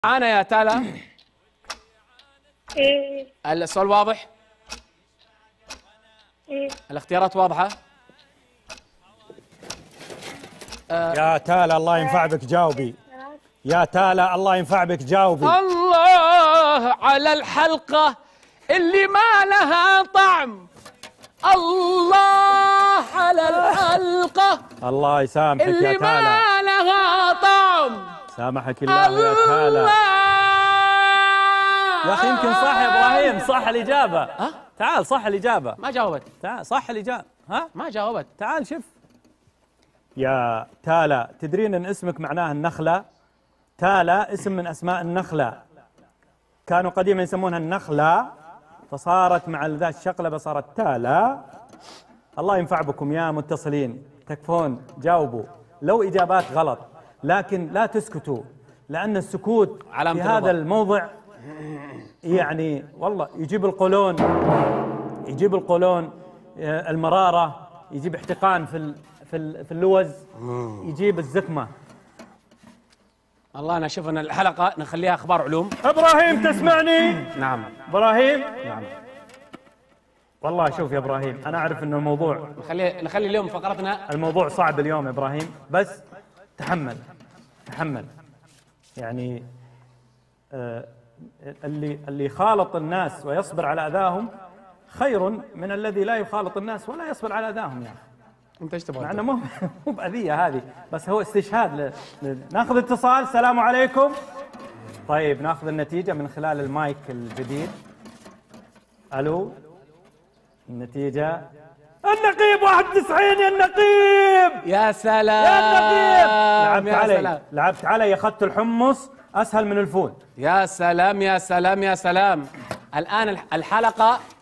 أنا يا تالا. ايه السؤال واضح؟ ايه الاختيارات واضحة؟ يا تالا الله ينفع بك جاوبي. يا تالا الله ينفع بك جاوبي. الله على الحلقة اللي ما لها طعم. الله على الحلقة الله يسامحك يا اللي تالا. ما لها طعم. سامحك الله يا تالا. يا اخي يمكن صح يا ابراهيم، صح الاجابه. ها؟ تعال صح الاجابه. ما جاوبت. تعال صح الاجابه. ها ما جاوبت. تعال شوف. يا تالا تدرين ان اسمك معناه النخلة؟ تالا اسم من اسماء النخلة، كانوا قديما يسمونها النخلة فصارت مع ذا الشقلبة صارت تالا. الله ينفع بكم يا متصلين، تكفون جاوبوا لو اجابات غلط، لكن لا تسكتوا لان السكوت علامة في هذا الرضا. الموضع يعني والله يجيب القولون، يجيب القولون المرارة، يجيب احتقان في اللوز، يجيب الزكمة. الله، أنا أشوف أن الحلقة نخليها أخبار علوم. ابراهيم تسمعني؟ نعم. ابراهيم؟ نعم. والله شوف يا ابراهيم انا اعرف انه نخلي اليوم فقرتنا. الموضوع صعب اليوم يا ابراهيم، بس تحمل يعني اللي يخالط الناس ويصبر على اذاهم خير من الذي لا يخالط الناس ولا يصبر على اذاهم. يعني أنت إيش تبغى؟ مع انه مو باذيه هذه، بس هو استشهاد ناخذ اتصال. السلام عليكم. طيب ناخذ النتيجه من خلال المايك الجديد. الو، النتيجه النقيب 91. يا النقيب يا سلام يا النقيب، يا سلام. لعبت علي، اخذت الحمص اسهل من الفول. يا سلام يا سلام يا سلام. الآن الحلقة